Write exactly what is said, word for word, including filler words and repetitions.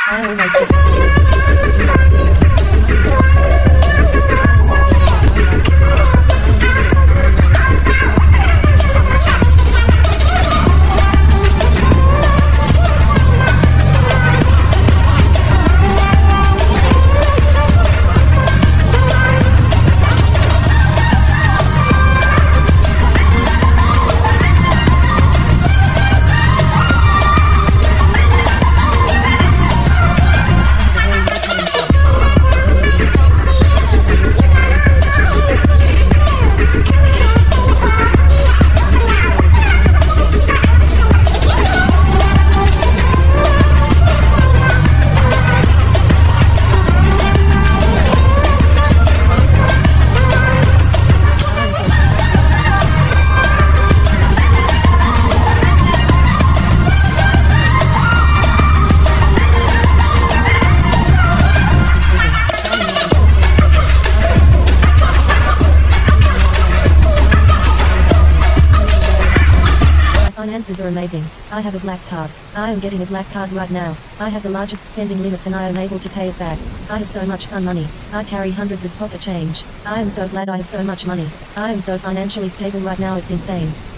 I always get finances are amazing. I have a black card. I am getting a black card right now. I have the largest spending limits and I am able to pay it back. I have so much fun money. I carry hundreds as pocket change. I am so glad I have so much money. I am so financially stable right now, it's insane.